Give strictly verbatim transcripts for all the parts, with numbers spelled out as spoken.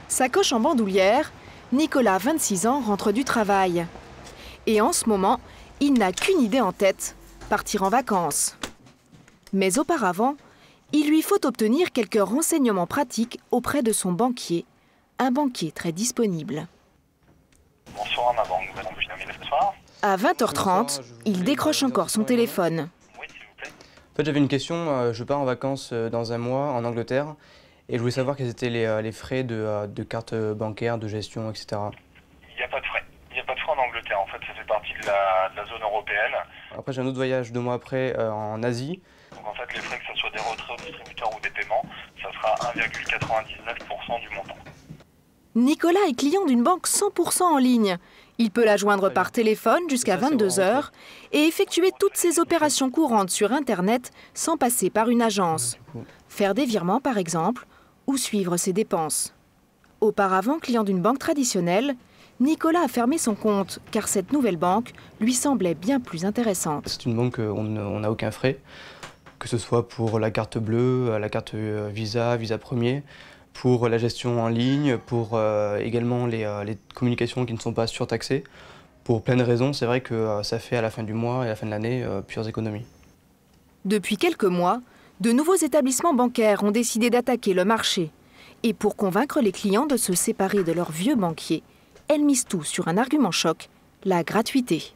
Sacoche en bandoulière, Nicolas, vingt-six ans, rentre du travail. Et en ce moment, il n'a qu'une idée en tête, partir en vacances. Mais auparavant, il lui faut obtenir quelques renseignements pratiques auprès de son banquier, un banquier très disponible. Bonsoir, ma banque, vous avez terminé ce soir ? À vingt heures trente, il décroche encore son téléphone. Oui, s'il vous plaît. En fait, j'avais une question. Je pars en vacances dans un mois en Angleterre et je voulais savoir quels étaient les, les frais de, de carte bancaire, de gestion, et cetera. Il n'y a pas de frais. Il n'y a pas de frais en Angleterre. En fait, ça fait partie de la, de la zone européenne. Après, j'ai un autre voyage deux mois après euh, en Asie. Donc en fait, les frais, que ce soit des retraits, distributeurs ou des paiements, ça sera un virgule quatre-vingt-dix-neuf pour cent du montant. Nicolas est client d'une banque cent pour cent en ligne. Il peut la joindre par téléphone jusqu'à vingt-deux heures et effectuer toutes ses opérations courantes sur Internet sans passer par une agence. Faire des virements, par exemple, ou suivre ses dépenses. Auparavant client d'une banque traditionnelle, Nicolas a fermé son compte car cette nouvelle banque lui semblait bien plus intéressante. C'est une banque où on n'a aucun frais, que ce soit pour la carte bleue, la carte Visa, Visa Premier, pour la gestion en ligne, pour euh, également les, euh, les communications qui ne sont pas surtaxées. Pour plein de raisons, c'est vrai que euh, ça fait à la fin du mois et à la fin de l'année euh, pures économies. Depuis quelques mois, de nouveaux établissements bancaires ont décidé d'attaquer le marché. Et pour convaincre les clients de se séparer de leurs vieux banquiers, elles misent tout sur un argument choc, la gratuité.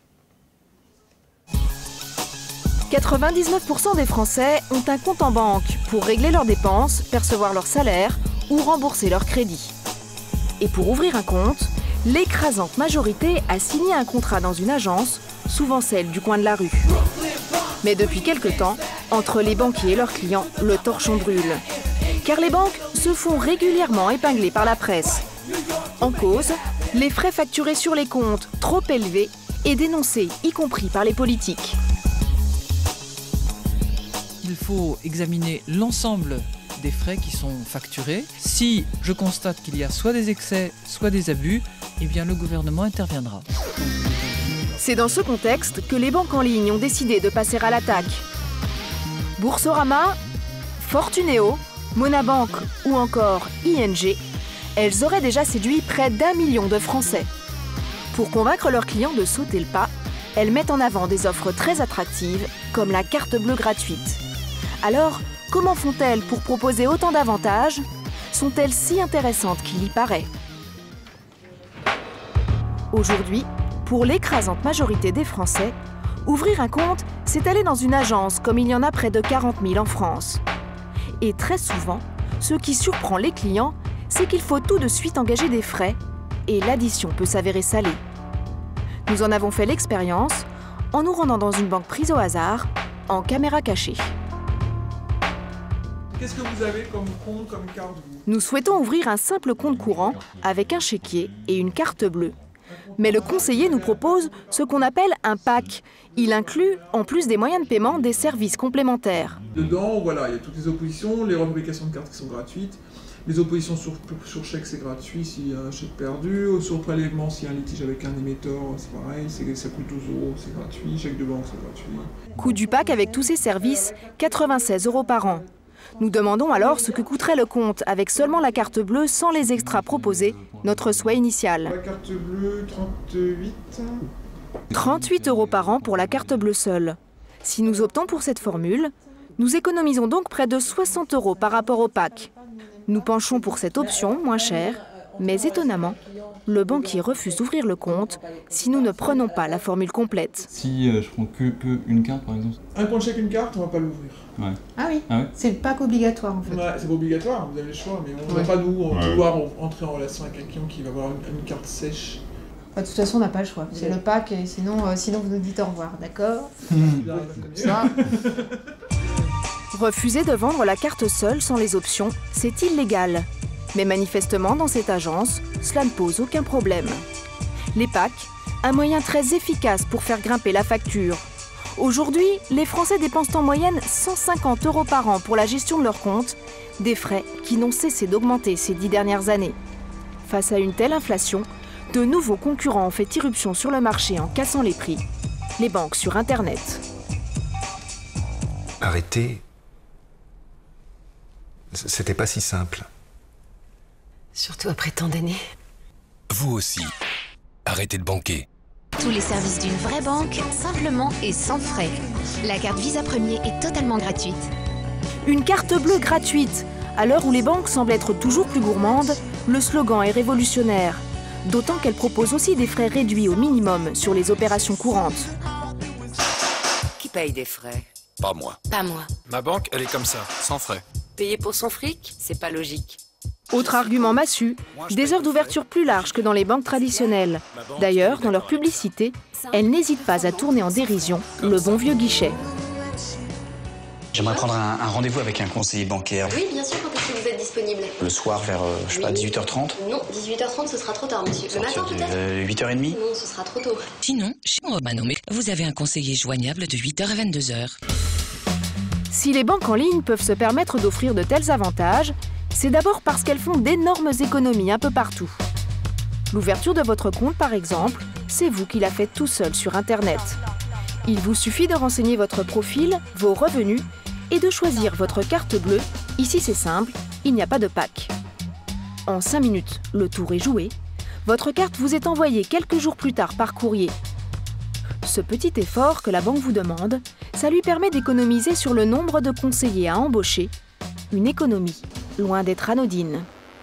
quatre-vingt-dix-neuf pour cent des Français ont un compte en banque pour régler leurs dépenses, percevoir leur salaire ou rembourser leur crédit. Et pour ouvrir un compte, l'écrasante majorité a signé un contrat dans une agence, souvent celle du coin de la rue. Mais depuis quelque temps, entre les banquiers et leurs clients, le torchon brûle. Car les banques se font régulièrement épingler par la presse. En cause, les frais facturés sur les comptes trop élevés et dénoncés, y compris par les politiques. Il faut examiner l'ensemble des frais qui sont facturés. Si je constate qu'il y a soit des excès, soit des abus, eh bien le gouvernement interviendra. C'est dans ce contexte que les banques en ligne ont décidé de passer à l'attaque. Boursorama, Fortuneo, Monabank ou encore I N G, elles auraient déjà séduit près d'un million de Français. Pour convaincre leurs clients de sauter le pas, elles mettent en avant des offres très attractives, comme la carte bleue gratuite. Alors, comment font-elles pour proposer autant d'avantages? Sont-elles si intéressantes qu'il y paraît? Aujourd'hui, pour l'écrasante majorité des Français, ouvrir un compte, c'est aller dans une agence comme il y en a près de quarante mille en France. Et très souvent, ce qui surprend les clients, c'est qu'il faut tout de suite engager des frais et l'addition peut s'avérer salée. Nous en avons fait l'expérience en nous rendant dans une banque prise au hasard, en caméra cachée. Qu'est-ce que vous avez comme compte, comme carte? Nous souhaitons ouvrir un simple compte courant avec un chéquier et une carte bleue. Mais le conseiller nous propose ce qu'on appelle un pack. Il inclut, en plus des moyens de paiement, des services complémentaires. Dedans, voilà, il y a toutes les oppositions, les revendications de cartes qui sont gratuites, les oppositions sur, sur chèque, c'est gratuit s'il y a un chèque perdu, sur prélèvement, s'il y a un litige avec un émetteur, c'est pareil, ça coûte douze euros, c'est gratuit, chèque de banque, c'est gratuit. Coût du pack avec tous ces services, quatre-vingt-seize euros par an. Nous demandons alors ce que coûterait le compte avec seulement la carte bleue sans les extras proposés, notre souhait initial. La carte bleue, trente-huit. trente-huit euros par an pour la carte bleue seule. Si nous optons pour cette formule, nous économisons donc près de soixante euros par rapport au pack. Nous penchons pour cette option moins chère, mais étonnamment, le banquier refuse d'ouvrir le compte si nous ne prenons pas la formule complète. Si euh, je prends que, que une carte par exemple. Un compte chèque, une carte, on va pas l'ouvrir. Ouais. Ah oui, ah ouais c'est le pack obligatoire en fait. Ouais, c'est pas obligatoire, vous avez le choix, mais on ne ouais. va pas nous on ouais. pouvoir entrer en relation avec quelqu'un qui va avoir une, une carte sèche. Bah, de toute façon, on n'a pas le choix. C'est ouais. le pack, et sinon, euh, sinon vous nous dites au revoir, d'accord? Ça. Refuser de vendre la carte seule sans les options, c'est illégal. Mais manifestement, dans cette agence, cela ne pose aucun problème. Les packs, un moyen très efficace pour faire grimper la facture. Aujourd'hui, les Français dépensent en moyenne cent cinquante euros par an pour la gestion de leur compte, des frais qui n'ont cessé d'augmenter ces dix dernières années. Face à une telle inflation, de nouveaux concurrents ont fait irruption sur le marché en cassant les prix. Les banques sur Internet. Arrêter, c'était pas si simple. Surtout après tant d'années. Vous aussi, arrêtez de banquer. Tous les services d'une vraie banque, simplement et sans frais. La carte Visa Premier est totalement gratuite. Une carte bleue gratuite. À l'heure où les banques semblent être toujours plus gourmandes, le slogan est révolutionnaire. D'autant qu'elle propose aussi des frais réduits au minimum sur les opérations courantes. Qui paye des frais? Pas moi. Pas moi. Ma banque, elle est comme ça, sans frais. Payer pour son fric, c'est pas logique. Autre argument massu, des heures d'ouverture plus larges que dans les banques traditionnelles. D'ailleurs, dans leur publicité, elles n'hésitent pas à tourner en dérision le bon vieux guichet. J'aimerais prendre un, un rendez-vous avec un conseiller bancaire. Oui, bien sûr, quand est-ce que vous êtes disponible? Le soir vers, euh, je sais oui. pas, dix-huit heures trente? Non, dix-huit heures trente, ce sera trop tard, monsieur. Le matin, peut-être euh, huit heures trente? Non, ce sera trop tôt. Sinon, chez Romano, vous avez un conseiller joignable de huit heures à vingt-deux heures. Si les banques en ligne peuvent se permettre d'offrir de tels avantages, c'est d'abord parce qu'elles font d'énormes économies un peu partout. L'ouverture de votre compte, par exemple, c'est vous qui la faites tout seul sur Internet. Il vous suffit de renseigner votre profil, vos revenus, et de choisir votre carte bleue. Ici, c'est simple, il n'y a pas de pack. En cinq minutes, le tour est joué. Votre carte vous est envoyée quelques jours plus tard par courrier. Ce petit effort que la banque vous demande, ça lui permet d'économiser sur le nombre de conseillers à embaucher. Une économie loin d'être anodine.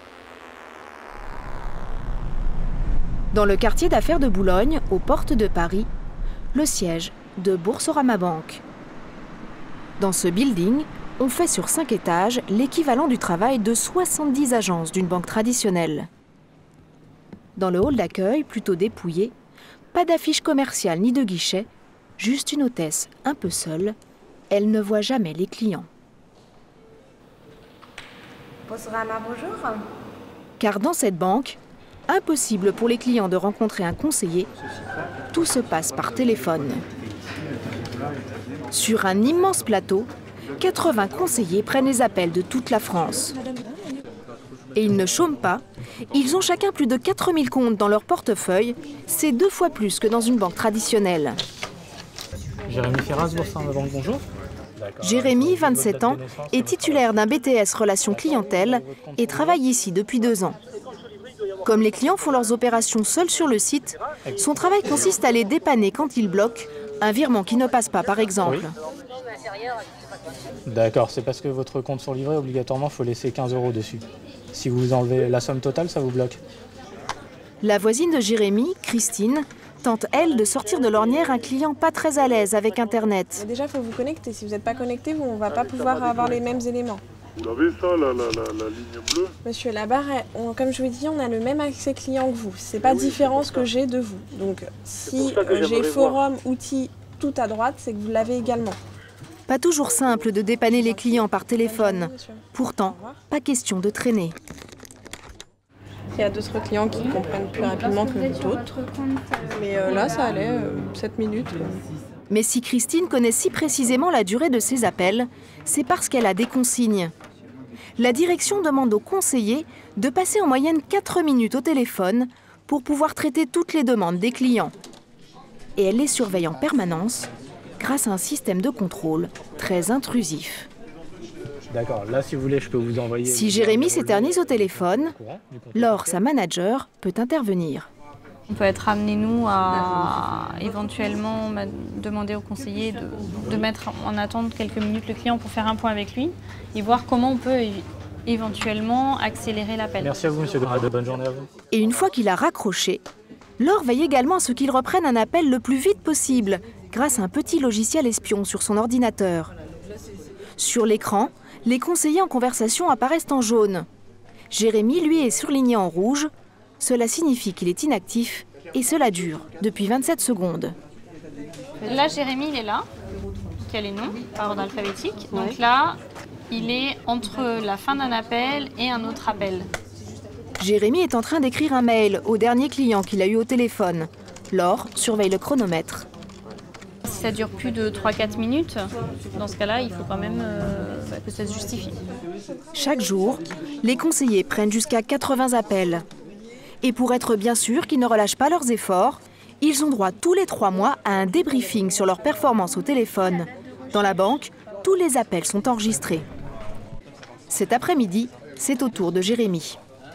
Dans le quartier d'affaires de Boulogne, aux portes de Paris, le siège de Boursorama Banque. Dans ce building, on fait sur cinq étages l'équivalent du travail de soixante-dix agences d'une banque traditionnelle. Dans le hall d'accueil, plutôt dépouillé, pas d'affiche commerciale ni de guichet, juste une hôtesse un peu seule. Elle ne voit jamais les clients. Boursorama, bonjour. Car dans cette banque, impossible pour les clients de rencontrer un conseiller, tout se passe par téléphone. Sur un immense plateau, quatre-vingts conseillers prennent les appels de toute la France. Et ils ne chôment pas, ils ont chacun plus de quatre mille comptes dans leur portefeuille, c'est deux fois plus que dans une banque traditionnelle. Jérémy Ferraz, Boursorama Banque, bonjour. Jérémy, vingt-sept ans, est titulaire d'un B T S Relations Clientèle et travaille ici depuis deux ans. Comme les clients font leurs opérations seuls sur le site, son travail consiste à les dépanner quand ils bloquent un virement qui ne passe pas, par exemple. Oui. D'accord, c'est parce que votre compte sur livret, obligatoirement, il faut laisser quinze euros dessus. Si vous enlevez la somme totale, ça vous bloque. La voisine de Jérémy, Christine, tente, elle, de sortir de l'ornière un client pas très à l'aise avec Internet. Déjà, il faut vous connecter. Si vous n'êtes pas connecté, on ne va pas pouvoir avoir les mêmes éléments. Vous avez ça, la, la, la, la ligne bleue? Monsieur Labarre, on, comme je vous ai dit, on a le même accès client que vous. C'est pas oui, différent ce que j'ai de vous. Donc, si euh, j'ai forum, outils, tout à droite, c'est que vous l'avez également. Pas toujours simple de dépanner les clients par téléphone. Pourtant, pas question de traîner. Il y a d'autres clients qui comprennent plus rapidement que d'autres. Mais euh, là, ça allait, euh, sept minutes. Quoi. Mais si Christine connaît si précisément la durée de ses appels, c'est parce qu'elle a des consignes. La direction demande aux conseillers de passer en moyenne quatre minutes au téléphone pour pouvoir traiter toutes les demandes des clients. Et elle les surveille en permanence grâce à un système de contrôle très intrusif. D'accord, là si vous voulez, je peux vous envoyer... Si Jérémy s'éternise au téléphone, Laure, sa manager, peut intervenir. On peut être amené, nous, à éventuellement demander au conseiller de, de mettre en attente quelques minutes le client pour faire un point avec lui et voir comment on peut éventuellement accélérer l'appel. Merci à vous, monsieur Grade. Bonne journée à vous. Et une fois qu'il a raccroché, Laure veille également à ce qu'il reprenne un appel le plus vite possible grâce à un petit logiciel espion sur son ordinateur. Sur l'écran, les conseillers en conversation apparaissent en jaune. Jérémy, lui, est surligné en rouge. Cela signifie qu'il est inactif et cela dure depuis vingt-sept secondes. Là, Jérémy, il est là, qui a les noms par ordre alphabétique. Ouais. Donc là, il est entre la fin d'un appel et un autre appel. Jérémy est en train d'écrire un mail au dernier client qu'il a eu au téléphone. Laure surveille le chronomètre. Si ça dure plus de trois à quatre minutes, dans ce cas-là, il faut quand même euh, que ça se justifie. Chaque jour, les conseillers prennent jusqu'à quatre-vingts appels. Et pour être bien sûr qu'ils ne relâchent pas leurs efforts, ils ont droit tous les trois mois à un débriefing sur leur performance au téléphone. Dans la banque, tous les appels sont enregistrés. Cet après-midi, c'est au tour de Jérémy.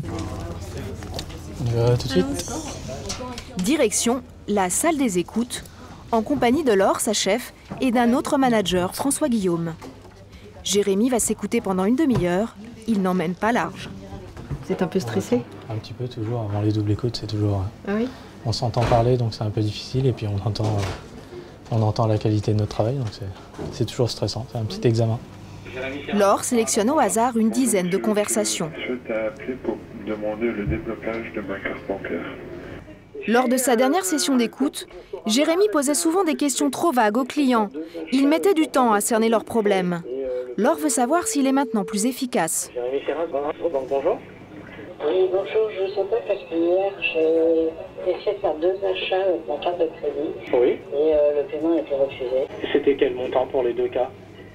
On y va tout de suite. Direction la salle des écoutes, en compagnie de Laure, sa chef, et d'un autre manager, François Guillaume. Jérémy va s'écouter pendant une demi-heure, il n'emmène pas large. Vous êtes un peu stressé? Un petit peu, toujours. Avant les doubles écoutes, c'est toujours... Ah oui? On s'entend parler, donc c'est un peu difficile, et puis on entend, on entend la qualité de notre travail, donc c'est toujours stressant. C'est un petit examen. Laure sélectionne au hasard une dizaine de conversations. Je t'ai appelé pour demander le déblocage de ma carte bancaire. Lors de sa dernière session d'écoute, Jérémy posait souvent des questions trop vagues aux clients. Il mettait du temps à cerner leurs problèmes. Laure veut savoir s'il est maintenant plus efficace. Jérémy Ferrin, bonjour. Oui, bonjour, je vous appelle parce que hier, j'ai essayé de faire deux achats avec ma carte de crédit. Oui. Et euh, le paiement a été refusé. C'était quel montant pour les deux cas?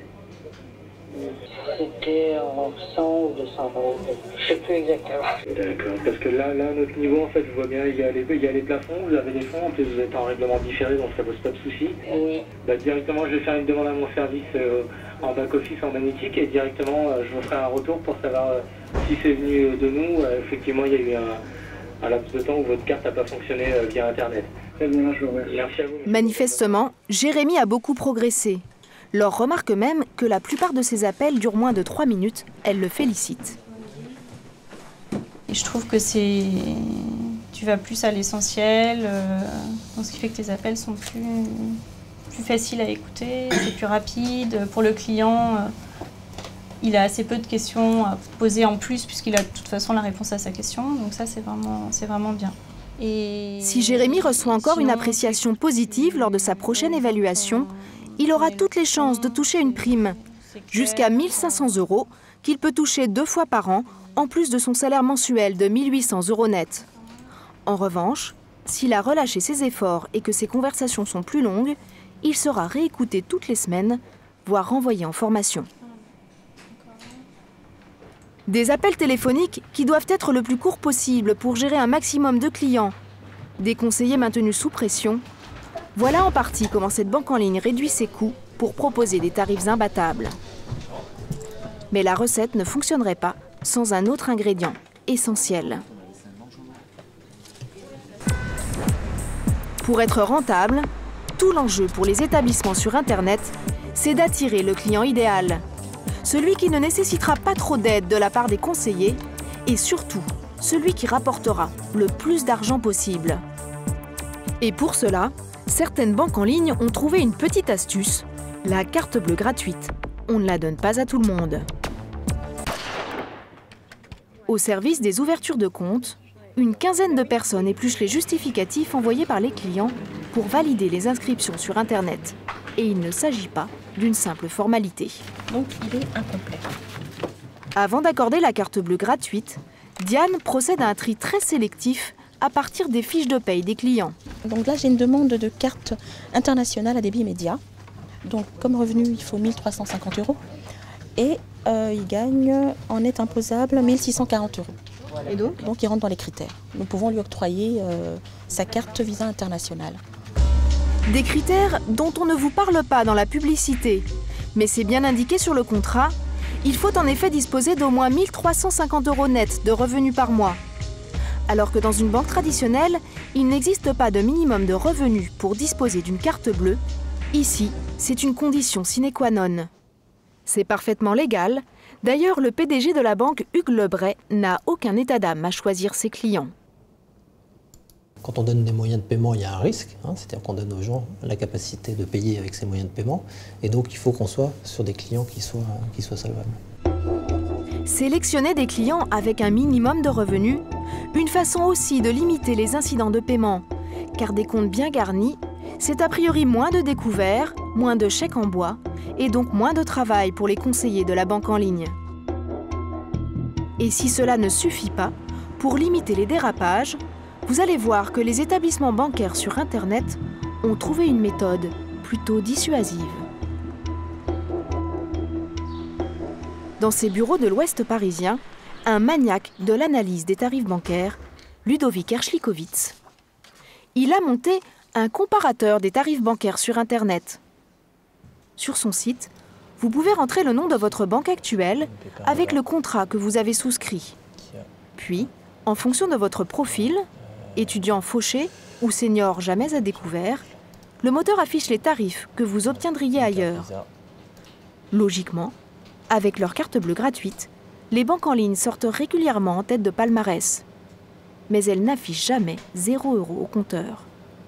C'était en cent ou deux cents euros. Je ne sais plus exactement. D'accord, parce que là, là, à notre niveau, en fait, je vois bien, il y a les, il y a les plafonds, vous avez les fonds, en plus vous êtes en règlement différé, donc ça pose pas de souci. Oui. Bah, directement, je vais faire une demande à mon service euh, en back-office, en magnétique, et directement, euh, je vous ferai un retour pour savoir euh, si c'est venu de nous. Euh, effectivement, il y a eu un, un laps de temps où votre carte n'a pas fonctionné euh, via Internet. Merci à vous. Manifestement, Jérémy a beaucoup progressé. Laure remarque même que la plupart de ses appels durent moins de trois minutes. Elle le félicite. Et je trouve que c'est... Tu vas plus à l'essentiel, euh, ce qui fait que tes appels sont plus, plus faciles à écouter, c'est plus rapide. Pour le client, euh, il a assez peu de questions à poser en plus puisqu'il a de toute façon la réponse à sa question. Donc ça, c'est vraiment, c'est vraiment bien. Et si Jérémy reçoit encore une appréciation positive lors de sa prochaine évaluation, il aura toutes les chances de toucher une prime, jusqu'à mille cinq cents euros, qu'il peut toucher deux fois par an, en plus de son salaire mensuel de mille huit cents euros net. En revanche, s'il a relâché ses efforts et que ses conversations sont plus longues, il sera réécouté toutes les semaines, voire renvoyé en formation. Des appels téléphoniques qui doivent être le plus courts possible pour gérer un maximum de clients. Des conseillers maintenus sous pression. Voilà en partie comment cette banque en ligne réduit ses coûts pour proposer des tarifs imbattables. Mais la recette ne fonctionnerait pas sans un autre ingrédient essentiel. Pour être rentable, tout l'enjeu pour les établissements sur Internet, c'est d'attirer le client idéal. Celui qui ne nécessitera pas trop d'aide de la part des conseillers et surtout, celui qui rapportera le plus d'argent possible. Et pour cela, certaines banques en ligne ont trouvé une petite astuce, la carte bleue gratuite. On ne la donne pas à tout le monde. Au service des ouvertures de compte, une quinzaine de personnes épluchent les justificatifs envoyés par les clients pour valider les inscriptions sur Internet. Et il ne s'agit pas d'une simple formalité. Donc il est incomplet. Avant d'accorder la carte bleue gratuite, Diane procède à un tri très sélectif à partir des fiches de paye des clients. Donc là, j'ai une demande de carte internationale à débit immédiat. Donc comme revenu, il faut mille trois cent cinquante euros. Et euh, il gagne en net imposable mille six cent quarante euros. Et donc Donc il rentre dans les critères. Nous pouvons lui octroyer euh, sa carte Visa internationale. Des critères dont on ne vous parle pas dans la publicité. Mais c'est bien indiqué sur le contrat. Il faut en effet disposer d'au moins mille trois cent cinquante euros net de revenus par mois. Alors que dans une banque traditionnelle, il n'existe pas de minimum de revenus pour disposer d'une carte bleue. Ici, c'est une condition sine qua non. C'est parfaitement légal. D'ailleurs, le P D G de la banque, Hugues Lebray, n'a aucun état d'âme à choisir ses clients. Quand on donne des moyens de paiement, il y a un risque, hein, c'est-à-dire qu'on donne aux gens la capacité de payer avec ces moyens de paiement, et donc il faut qu'on soit sur des clients qui soient, qui soient solvables. Sélectionner des clients avec un minimum de revenus, une façon aussi de limiter les incidents de paiement, car des comptes bien garnis, c'est a priori moins de découverts, moins de chèques en bois, et donc moins de travail pour les conseillers de la banque en ligne. Et si cela ne suffit pas, pour limiter les dérapages, vous allez voir que les établissements bancaires sur Internet ont trouvé une méthode plutôt dissuasive. Dans ces bureaux de l'Ouest parisien, un maniaque de l'analyse des tarifs bancaires, Ludovic Erschlikowitz. Il a monté un comparateur des tarifs bancaires sur Internet. Sur son site, vous pouvez rentrer le nom de votre banque actuelle avec le contrat que vous avez souscrit. Puis, En fonction de votre profil, étudiant fauché ou senior jamais à découvert, le moteur affiche les tarifs que vous obtiendriez ailleurs. Logiquement, avec leur carte bleue gratuite, les banques en ligne sortent régulièrement en tête de palmarès. Mais elles n'affichent jamais zéro euro au compteur.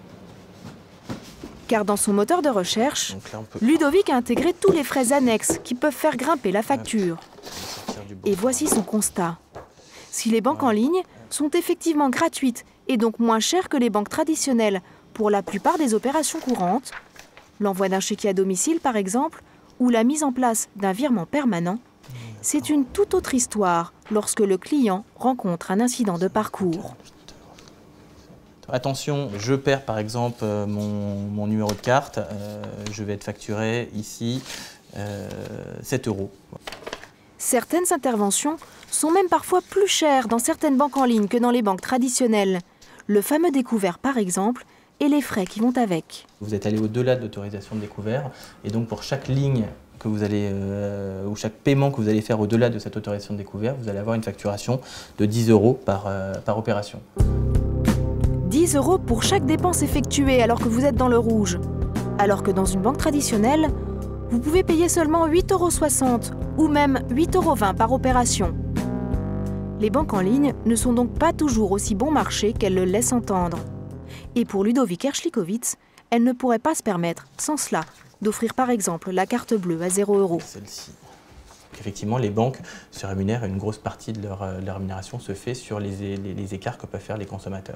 Car dans son moteur de recherche, peut... Ludovic a intégré tous les frais annexes qui peuvent faire grimper la facture. Et voici son constat. Si les banques en ligne sont effectivement gratuites et donc moins chères que les banques traditionnelles pour la plupart des opérations courantes, l'envoi d'un chéquier à domicile par exemple, ou la mise en place d'un virement permanent, c'est une toute autre histoire lorsque le client rencontre un incident de parcours. Attention, je perds par exemple mon, mon numéro de carte, euh, je vais être facturé ici euh, sept euros. Certaines interventions sont même parfois plus chères dans certaines banques en ligne que dans les banques traditionnelles. Le fameux découvert par exemple, et les frais qui vont avec. Vous êtes allé au-delà de l'autorisation de découvert, et donc pour chaque ligne que vous allez, euh, ou chaque paiement que vous allez faire au-delà de cette autorisation de découvert, vous allez avoir une facturation de dix euros par, euh, par opération. dix euros pour chaque dépense effectuée alors que vous êtes dans le rouge. Alors que dans une banque traditionnelle, vous pouvez payer seulement huit euros soixante ou même huit euros vingt par opération. Les banques en ligne ne sont donc pas toujours aussi bon marché qu'elles le laissent entendre. Et pour Ludovic Erschlikowitz, elle ne pourrait pas se permettre, sans cela, d'offrir par exemple la carte bleue à zéro euro. Celle-ci. Effectivement, les banques se rémunèrent, une grosse partie de leur, de leur rémunération se fait sur les, les, les écarts que peuvent faire les consommateurs.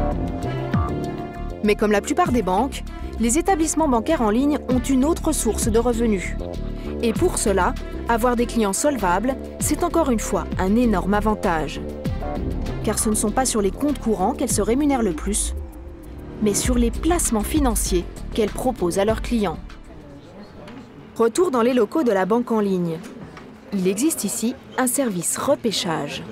Mais comme la plupart des banques, les établissements bancaires en ligne ont une autre source de revenus. Et pour cela, avoir des clients solvables, c'est encore une fois un énorme avantage. Car ce ne sont pas sur les comptes courants qu'elles se rémunèrent le plus, mais sur les placements financiers qu'elles proposent à leurs clients. Retour dans les locaux de la banque en ligne. Il existe ici un service repêchage.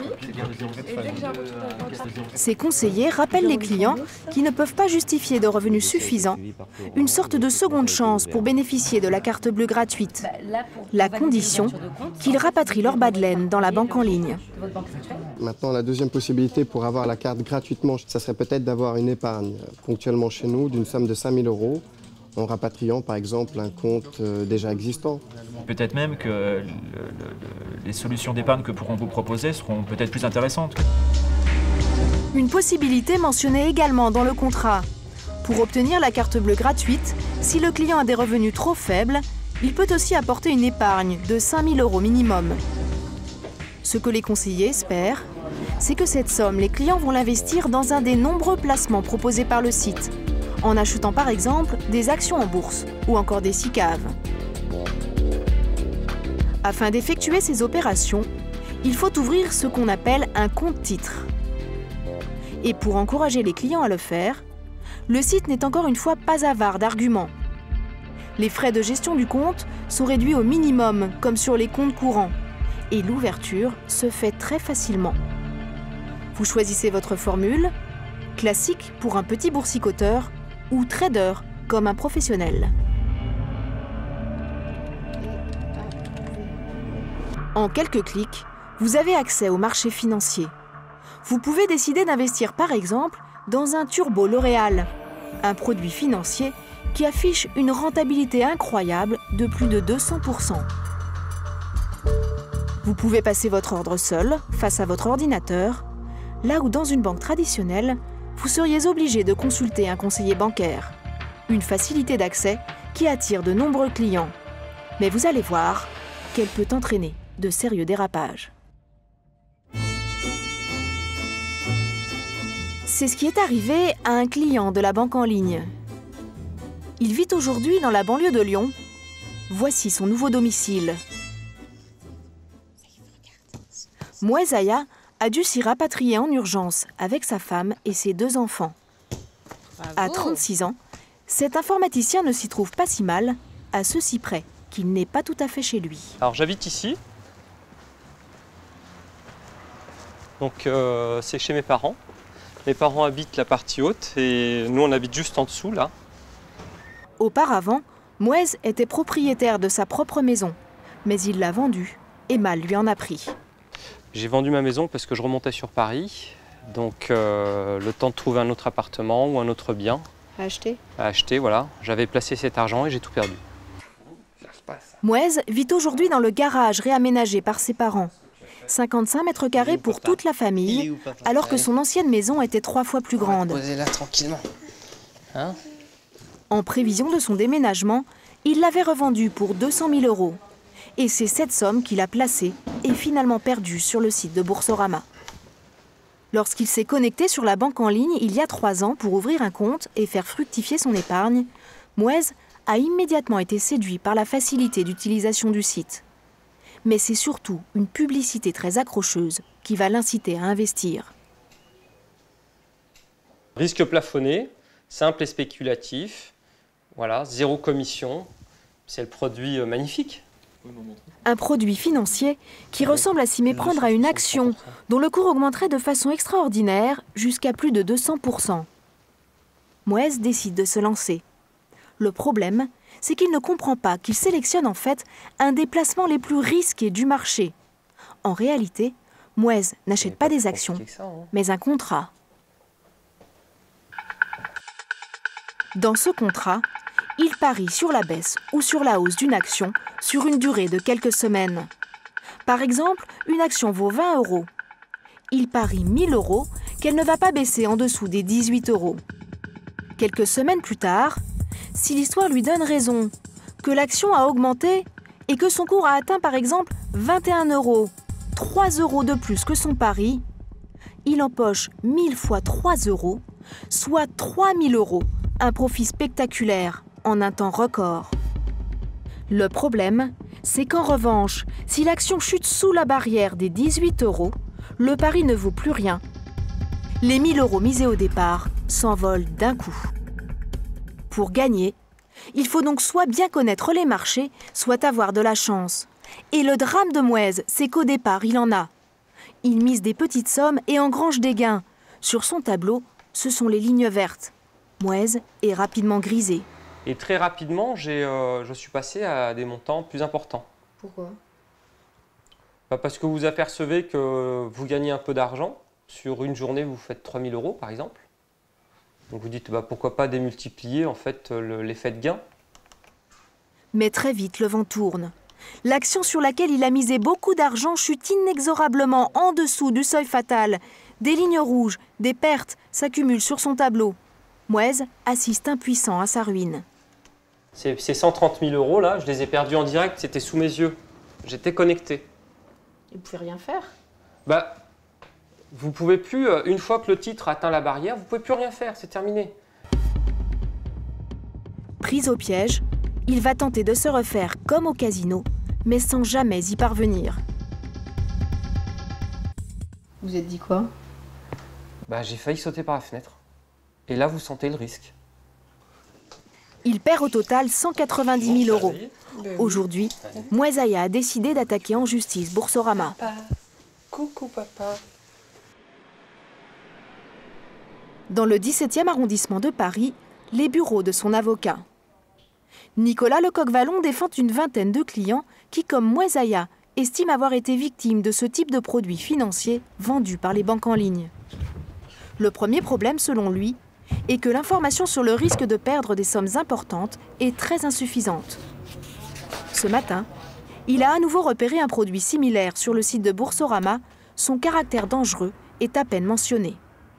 Ces conseillers rappellent les clients qui ne peuvent pas justifier de revenus suffisants, une sorte de seconde chance pour bénéficier de la carte bleue gratuite. La condition qu'ils rapatrient leur bas de laine dans la banque en ligne. Maintenant, la deuxième possibilité pour avoir la carte gratuitement, ça serait peut-être d'avoir une épargne ponctuellement chez nous d'une somme de cinq mille euros. En rapatriant par exemple un compte euh, déjà existant. Peut-être même que le, le, le, les solutions d'épargne que pourront vous proposer seront peut-être plus intéressantes. Une possibilité mentionnée également dans le contrat. Pour obtenir la carte bleue gratuite, si le client a des revenus trop faibles, il peut aussi apporter une épargne de cinq mille euros minimum. Ce que les conseillers espèrent, c'est que cette somme, les clients vont l'investir dans un des nombreux placements proposés par le site, en achetant par exemple des actions en bourse ou encore des S I C A V. Afin d'effectuer ces opérations, il faut ouvrir ce qu'on appelle un compte titre. Et pour encourager les clients à le faire, le site n'est encore une fois pas avare d'arguments. Les frais de gestion du compte sont réduits au minimum, comme sur les comptes courants, et l'ouverture se fait très facilement. Vous choisissez votre formule, classique pour un petit boursicoteur, ou trader comme un professionnel. En quelques clics, vous avez accès au marché financier. Vous pouvez décider d'investir par exemple dans un Turbo L'Oréal, un produit financier qui affiche une rentabilité incroyable de plus de deux cents pour cent. Vous pouvez passer votre ordre seul, face à votre ordinateur, là où dans une banque traditionnelle, vous seriez obligé de consulter un conseiller bancaire. Une facilité d'accès qui attire de nombreux clients. Mais vous allez voir qu'elle peut entraîner de sérieux dérapages. C'est ce qui est arrivé à un client de la banque en ligne. Il vit aujourd'hui dans la banlieue de Lyon. Voici son nouveau domicile. Mouezaya a dû s'y rapatrier en urgence avec sa femme et ses deux enfants. Bravo. À trente-six ans, cet informaticien ne s'y trouve pas si mal, à ceci près qu'il n'est pas tout à fait chez lui. Alors j'habite ici, donc euh, c'est chez mes parents. Mes parents habitent la partie haute et nous on habite juste en dessous là. Auparavant, Mouez était propriétaire de sa propre maison, mais il l'a vendue et mal lui en a pris. J'ai vendu ma maison parce que je remontais sur Paris. Donc euh, le temps de trouver un autre appartement ou un autre bien. À acheter À acheter, voilà. J'avais placé cet argent et j'ai tout perdu. Mouez vit aujourd'hui dans le garage réaménagé par ses parents. cinquante-cinq mètres carrés pour toute la famille, alors que son ancienne maison était trois fois plus grande. Posez-la tranquillement. Hein? En prévision de son déménagement, il l'avait revendue pour deux cent mille euros. Et c'est cette somme qu'il a placée et finalement perdue sur le site de Boursorama. Lorsqu'il s'est connecté sur la banque en ligne il y a trois ans pour ouvrir un compte et faire fructifier son épargne, Mouez a immédiatement été séduit par la facilité d'utilisation du site. Mais c'est surtout une publicité très accrocheuse qui va l'inciter à investir. Risque plafonné, simple et spéculatif, voilà, zéro commission, c'est le produit magnifique. Un produit financier qui ressemble à s'y méprendre à une action dont le cours augmenterait de façon extraordinaire jusqu'à plus de deux cents pour cent. Mouez décide de se lancer. Le problème, c'est qu'il ne comprend pas qu'il sélectionne en fait un des placements les plus risqués du marché. En réalité, Mouez n'achète pas des actions, mais un contrat. Dans ce contrat, il parie sur la baisse ou sur la hausse d'une action sur une durée de quelques semaines. Par exemple, une action vaut vingt euros. Il parie mille euros qu'elle ne va pas baisser en dessous des dix-huit euros. Quelques semaines plus tard, si l'histoire lui donne raison, que l'action a augmenté et que son cours a atteint par exemple vingt et un euros, trois euros de plus que son pari, il empoche mille fois trois euros, soit trois mille euros, un profit spectaculaire en un temps record. Le problème, c'est qu'en revanche, si l'action chute sous la barrière des dix-huit euros, le pari ne vaut plus rien. Les mille euros misés au départ s'envolent d'un coup. Pour gagner, il faut donc soit bien connaître les marchés, soit avoir de la chance. Et le drame de Mouez, c'est qu'au départ, il en a. Il mise des petites sommes et engrange des gains. Sur son tableau, ce sont les lignes vertes. Mouez est rapidement grisé. Et très rapidement, j'ai, euh, je suis passé à des montants plus importants. Pourquoi? Bah parce que vous apercevez que vous gagnez un peu d'argent. Sur une journée, vous faites trois mille euros, par exemple. Donc vous dites, bah, pourquoi pas démultiplier en fait l'effet de gain. Mais très vite, le vent tourne. L'action sur laquelle il a misé beaucoup d'argent chute inexorablement en dessous du seuil fatal. Des lignes rouges, des pertes s'accumulent sur son tableau. Mouez assiste impuissant à sa ruine. Ces, ces cent trente mille euros là, je les ai perdus en direct, c'était sous mes yeux. J'étais connecté. Il ne pouvait rien faire. Bah, vous pouvez plus, une fois que le titre atteint la barrière, vous pouvez plus rien faire, c'est terminé. Pris au piège, il va tenter de se refaire comme au casino, mais sans jamais y parvenir. Vous êtes dit quoi? Bah, j'ai failli sauter par la fenêtre. Et là, vous sentez le risque. Il perd au total cent quatre-vingt-dix mille euros. Aujourd'hui, Mouezaya a décidé d'attaquer en justice Boursorama. Papa. Coucou papa. Dans le dix-septième arrondissement de Paris, les bureaux de son avocat. Nicolas Lecoq-Vallon défend une vingtaine de clients qui, comme Mouezaya, estiment avoir été victimes de ce type de produits financiers vendus par les banques en ligne. Le premier problème, selon lui, est que l'information sur le risque de perdre des sommes importantes est très insuffisante. Ce matin, il a à nouveau repéré un produit similaire sur le site de Boursorama. Son caractère dangereux est à peine mentionné.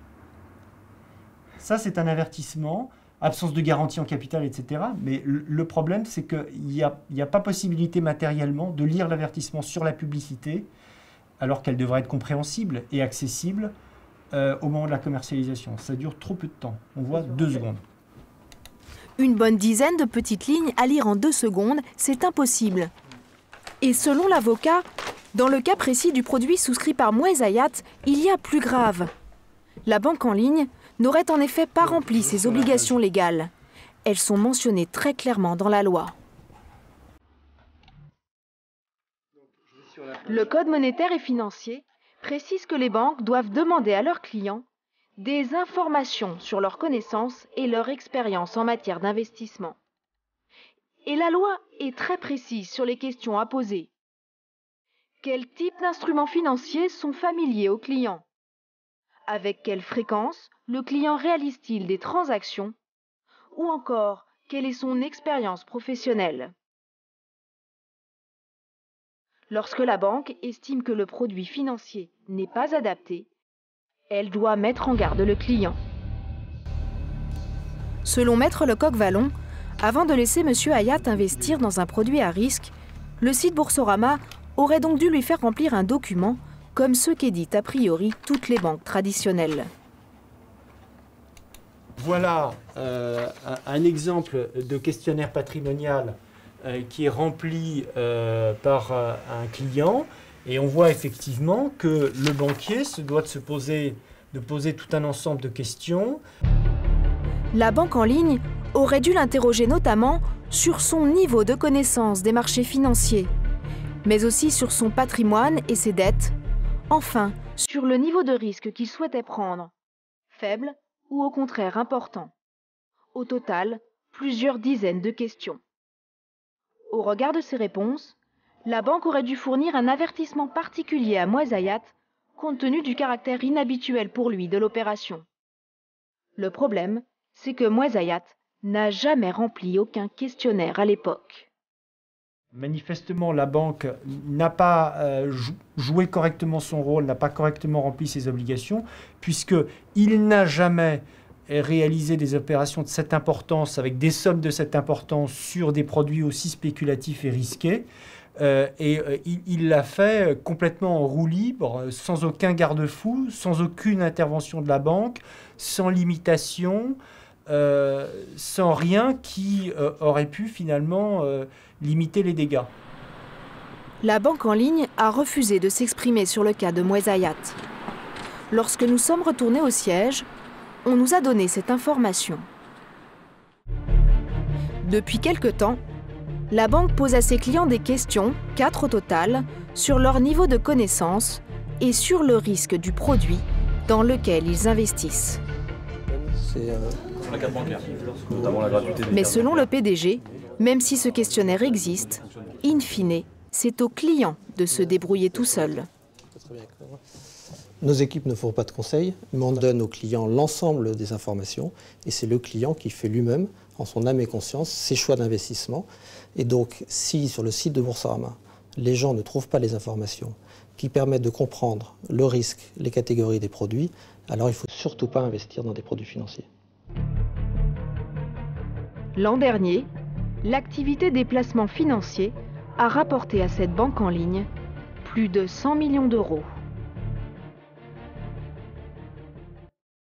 Ça, c'est un avertissement, absence de garantie en capital, et cetera. Mais le problème, c'est qu'il n'y a, il y a pas possibilité matériellement de lire l'avertissement sur la publicité, alors qu'elle devrait être compréhensible et accessible euh, au moment de la commercialisation. Ça dure trop peu de temps. On voit deux secondes. Une bonne dizaine de petites lignes à lire en deux secondes, c'est impossible. Et selon l'avocat, dans le cas précis du produit souscrit par Mouezaya, il y a plus grave. La banque en ligne n'aurait en effet pas rempli ses obligations légales. Elles sont mentionnées très clairement dans la loi. Le Code monétaire et financier précise que les banques doivent demander à leurs clients des informations sur leurs connaissances et leur expérience en matière d'investissement. Et la loi est très précise sur les questions à poser. Quels types d'instruments financiers sont familiers au client? Avec quelle fréquence le client réalise-t-il des transactions? Ou encore, quelle est son expérience professionnelle? Lorsque la banque estime que le produit financier n'est pas adapté, elle doit mettre en garde le client. Selon Maître Lecoq-Vallon, avant de laisser M. Hayat investir dans un produit à risque, le site Boursorama aurait donc dû lui faire remplir un document, comme ceux qu'éditent a priori toutes les banques traditionnelles. Voilà euh, un, un exemple de questionnaire patrimonial euh, qui est rempli euh, par euh, un client. Et on voit effectivement que le banquier se doit de se poser, de poser tout un ensemble de questions. La banque en ligne aurait dû l'interroger notamment sur son niveau de connaissance des marchés financiers, mais aussi sur son patrimoine et ses dettes, enfin sur le niveau de risque qu'il souhaitait prendre, faible ou au contraire important. Au total, plusieurs dizaines de questions. Au regard de ces réponses, la banque aurait dû fournir un avertissement particulier à Moez Hayat, compte tenu du caractère inhabituel pour lui de l'opération. Le problème, c'est que Moez Hayat n'a jamais rempli aucun questionnaire à l'époque. Manifestement, la banque n'a pas euh, joué correctement son rôle, n'a pas correctement rempli ses obligations, puisqu'il n'a jamais réalisé des opérations de cette importance, avec des sommes de cette importance, sur des produits aussi spéculatifs et risqués. Euh, et euh, il l'a fait complètement en roue libre, sans aucun garde-fou, sans aucune intervention de la banque, sans limitation, euh, sans rien qui euh, aurait pu finalement euh, limiter les dégâts. La banque en ligne a refusé de s'exprimer sur le cas de Moez Hayat. Lorsque nous sommes retournés au siège, on nous a donné cette information. Depuis quelque temps, la banque pose à ses clients des questions, quatre au total, sur leur niveau de connaissance et sur le risque du produit dans lequel ils investissent. C'est euh... la carte bancaire, notamment la gratuité. Mais selon le P D G, même si ce questionnaire existe, in fine, c'est au client de se débrouiller tout seul. Nos équipes ne font pas de conseils, mais on donne au client l'ensemble des informations et c'est le client qui fait lui-même, en son âme et conscience, ses choix d'investissement. Et donc, si sur le site de Boursorama, les gens ne trouvent pas les informations qui permettent de comprendre le risque, les catégories des produits, alors il ne faut surtout pas investir dans des produits financiers. L'an dernier, l'activité des placements financiers a rapporté à cette banque en ligne plus de cent millions d'euros.